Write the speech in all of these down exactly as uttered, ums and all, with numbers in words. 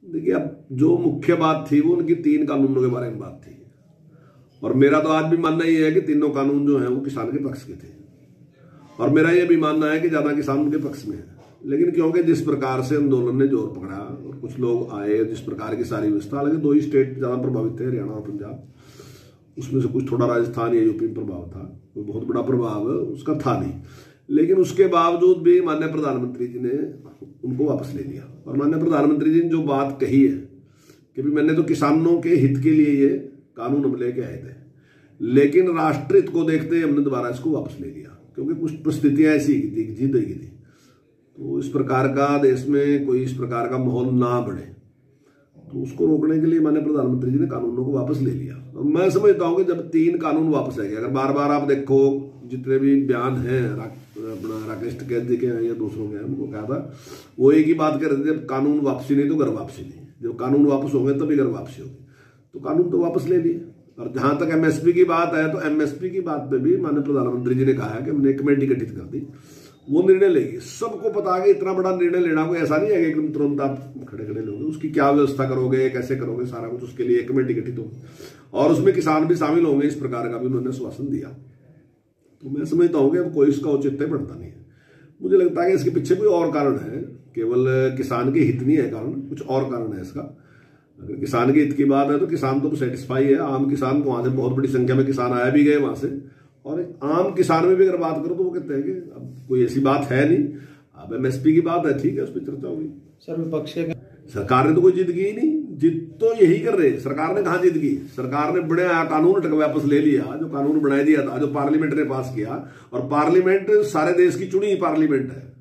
देखिए, अब जो मुख्य बात थी वो उनकी तीन कानूनों के बारे में बात थी, और मेरा तो आज भी मानना ये है कि तीनों कानून जो है वो किसान के पक्ष के थे, और मेरा ये भी मानना है कि ज्यादा किसान उनके पक्ष में है। लेकिन क्योंकि जिस प्रकार से आंदोलन ने जोर पकड़ा और कुछ लोग आए, जिस प्रकार की सारी व्यवस्था, हालांकि दो ही स्टेट ज्यादा प्रभावित थे, हरियाणा और पंजाब, उसमें से कुछ थोड़ा राजस्थान या यूपी में प्रभाव था, कोई बहुत बड़ा प्रभाव उसका था नहीं। लेकिन उसके बावजूद भी माननीय प्रधानमंत्री जी ने उनको वापस ले लिया, और माननीय प्रधानमंत्री जी ने जो बात कही है कि भी मैंने तो किसानों के हित के लिए ये कानून हम लेके आए थे, लेकिन राष्ट्र हित को देखते ही हमने दोबारा इसको वापस ले लिया, क्योंकि कुछ परिस्थितियां ऐसी की थी, जीत गई थी। तो इस प्रकार का देश में कोई इस प्रकार का माहौल ना बढ़े, तो उसको रोकने के लिए माननीय प्रधानमंत्री जी ने कानूनों को वापस ले लिया। और मैं समझता हूं कि जब तीन कानून वापस आएंगे, अगर बार बार आप देखो जितने भी बयान हैं अपना राकेश टिकैत जी के हैं या दूसरों के हैं, उनको कहा था वो एक ही बात कर रहे थे, जब कानून वापसी नहीं तो घर वापसी नहीं, जब कानून वापस होंगे तभी घर वापसी होगी। तो कानून तो वापस ले लिए। और जहां तक एमएसपी की बात है, तो एमएसपी की बात पे भी माननीय प्रधानमंत्री जी ने कहा है कि हमने एक कमेटी गठित कर दी, वो निर्णय लेगी। सबको पता है कि इतना बड़ा निर्णय लेना कोई ऐसा नहीं है कि एकदम तुरंत आप खड़े खड़े लोगे, उसकी क्या व्यवस्था करोगे, कैसे करोगे, सारा कुछ उसके लिए एक कमेटी गठित होगी, और उसमें किसान भी शामिल होंगे, इस प्रकार का भी उन्होंने आश्वासन दिया। तो मैं समझता हूं कि अब कोई इसका औचित्य बढ़ता नहीं है। मुझे लगता है कि इसके पीछे कोई और कारण है, केवल किसान के हित नहीं है कारण, कुछ और कारण है इसका। अगर किसान के हित की बात है तो किसान तो सेटिस्फाई है, आम किसान को वहां से बहुत बड़ी संख्या में किसान आया भी गए वहां से, और आम किसान में भी अगर बात करो तो वो कहते हैं कि अब कोई ऐसी बात है नहीं, अब एमएसपी की बात है, ठीक है, उस पर चर्चा होगी। सर विपक्ष के सरकार ने तो कोई जीत की ही नहीं, जीत तो यही कर रहे, सरकार ने कहा जीत की। सरकार ने बड़े कानून वापस ले लिया, जो कानून बना दिया था, जो पार्लियामेंट ने पास किया, और पार्लियामेंट सारे देश की चुनी पार्लियामेंट है,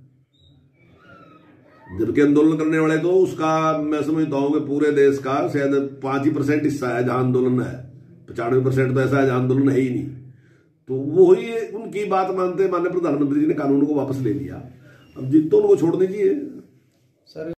जबकि आंदोलन करने वाले तो उसका मैं समझता हूं कि पूरे देश का शायद पांच ही परसेंट हिस्सा है जहां आंदोलन है, पचानवे परसेंट तो ऐसा है जहां आंदोलन है ही नहीं। तो वो ही उनकी बात मानते माननीय प्रधानमंत्री जी ने कानून को वापस ले लिया, अब जीत तो उनको छोड़ दीजिए। सर